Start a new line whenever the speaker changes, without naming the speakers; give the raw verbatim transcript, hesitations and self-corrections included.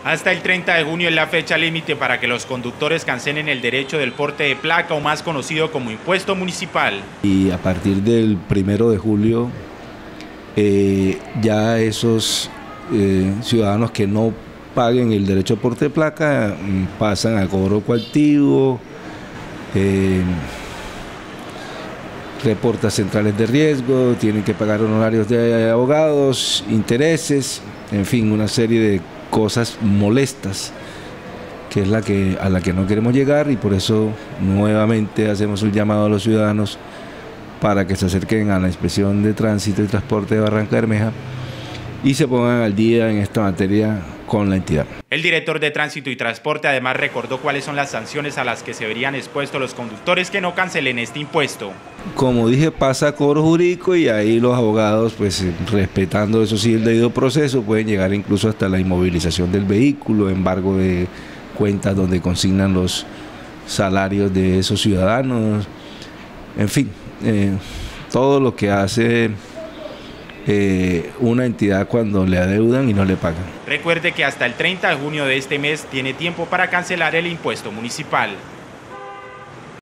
Hasta el treinta de junio es la fecha límite para que los conductores cancelen el derecho del porte de placa, o más conocido como impuesto municipal.
Y a partir del primero de julio, eh, ya esos eh, ciudadanos que no paguen el derecho de porte de placa pasan a cobro coactivo, eh, reportas centrales de riesgo, tienen que pagar honorarios de abogados, intereses, en fin, una serie de cosas molestas, que es la que, a la que no queremos llegar, y por eso nuevamente hacemos un llamado a los ciudadanos para que se acerquen a la Inspección de Tránsito y Transporte de Barranca Bermeja y se pongan al día en esta materia con la entidad.
El director de Tránsito y Transporte además recordó cuáles son las sanciones a las que se verían expuestos los conductores que no cancelen este impuesto.
Como dije, pasa a cobro jurídico y ahí los abogados, pues respetando eso sí el debido proceso, pueden llegar incluso hasta la inmovilización del vehículo, embargo de cuentas donde consignan los salarios de esos ciudadanos, en fin, eh, todo lo que hace Eh, una entidad cuando le adeudan y no le pagan.
Recuerde que hasta el treinta de junio de este mes tiene tiempo para cancelar el impuesto municipal.